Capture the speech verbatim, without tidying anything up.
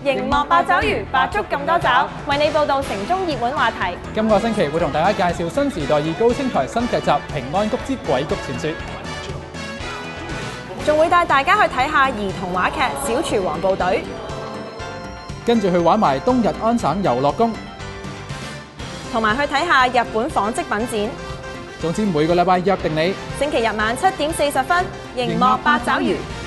熒幕八爪魚百足咁多爪，為你報道城中熱門話題。 今個星期會同大家介紹新時代二高清台新劇集《平安谷之鬼谷傳說》， 仲會帶大家去睇下兒童話劇《小廚王部隊》， 跟住去玩埋東日安省遊樂宮， 同埋去睇下日本紡織品展。 總之每個禮拜約定你， 星期日晚七點四十分，熒幕八爪魚。